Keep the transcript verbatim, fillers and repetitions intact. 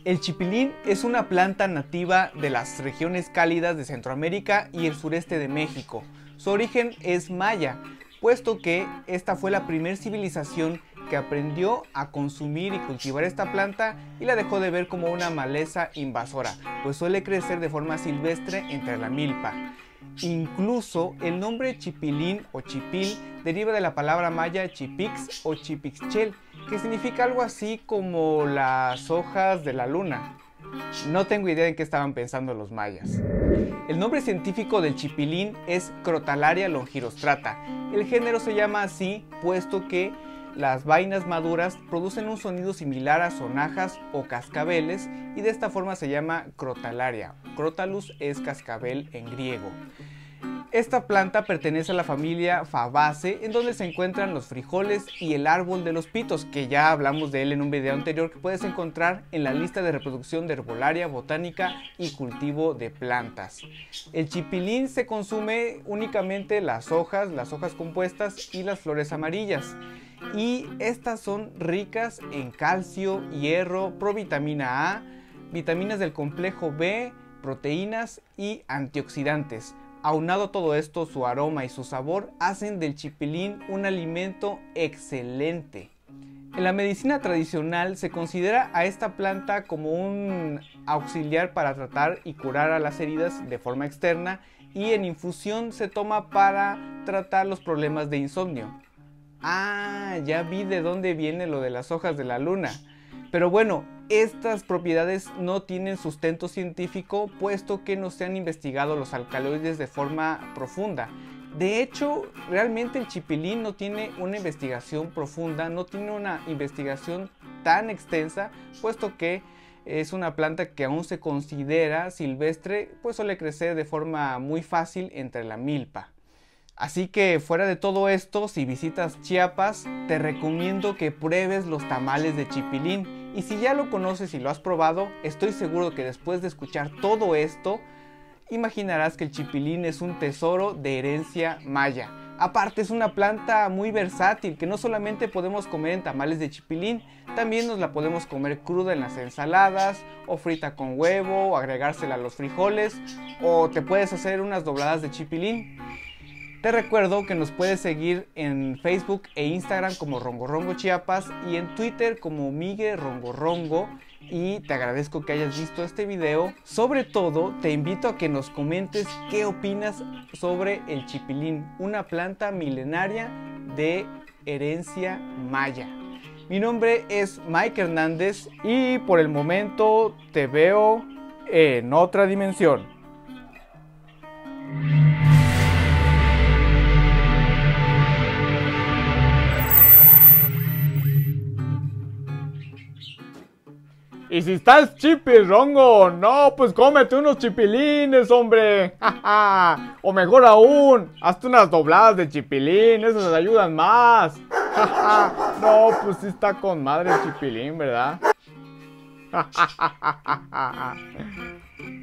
El chipilín es una planta nativa de las regiones cálidas de Centroamérica y el sureste de México. Su origen es maya, puesto que esta fue la primera civilización que aprendió a consumir y cultivar esta planta y la dejó de ver como una maleza invasora, pues suele crecer de forma silvestre entre la milpa. Incluso el nombre chipilín o chipil deriva de la palabra maya chipix o chipixchel, que significa algo así como las hojas de la luna. No tengo idea en qué estaban pensando los mayas. El nombre científico del chipilín es Crotalaria longirostrata. El género se llama así puesto que las vainas maduras producen un sonido similar a sonajas o cascabeles y de esta forma se llama Crotalaria. Crotalus es cascabel en griego. Esta planta pertenece a la familia Fabaceae, en donde se encuentran los frijoles y el árbol de los pitos, que ya hablamos de él en un video anterior que puedes encontrar en la lista de reproducción de herbolaria, botánica y cultivo de plantas. El chipilín se consume únicamente las hojas, las hojas compuestas y las flores amarillas. Y estas son ricas en calcio, hierro, provitamina A, vitaminas del complejo B, proteínas y antioxidantes. Aunado todo esto, su aroma y su sabor hacen del chipilín un alimento excelente. En la medicina tradicional se considera a esta planta como un auxiliar para tratar y curar a las heridas de forma externa y en infusión se toma para tratar los problemas de insomnio. Ah, ya vi de dónde viene lo de las hojas de la luna. Pero bueno, estas propiedades no tienen sustento científico puesto que no se han investigado los alcaloides de forma profunda. De hecho, realmente el chipilín no tiene una investigación profunda, no tiene una investigación tan extensa, puesto que es una planta que aún se considera silvestre, pues suele crecer de forma muy fácil entre la milpa. Así que fuera de todo esto, si visitas Chiapas, te recomiendo que pruebes los tamales de chipilín. Y si ya lo conoces y lo has probado, estoy seguro que después de escuchar todo esto, imaginarás que el chipilín es un tesoro de herencia maya. Aparte es una planta muy versátil que no solamente podemos comer en tamales de chipilín, también nos la podemos comer cruda en las ensaladas, o frita con huevo, o agregársela a los frijoles, o te puedes hacer unas dobladas de chipilín. Te recuerdo que nos puedes seguir en Facebook e Instagram como Rongorongo Chiapas y en Twitter como Migue Rongorongo, y te agradezco que hayas visto este video. Sobre todo te invito a que nos comentes qué opinas sobre el chipilín, una planta milenaria de herencia maya. Mi nombre es Mike Hernández y por el momento te veo en otra dimensión. Y si estás chipirrongo, no, pues cómete unos chipilines, hombre. O mejor aún, hazte unas dobladas de chipilín, esas ayudan más. No, pues sí está con madre el chipilín, ¿verdad?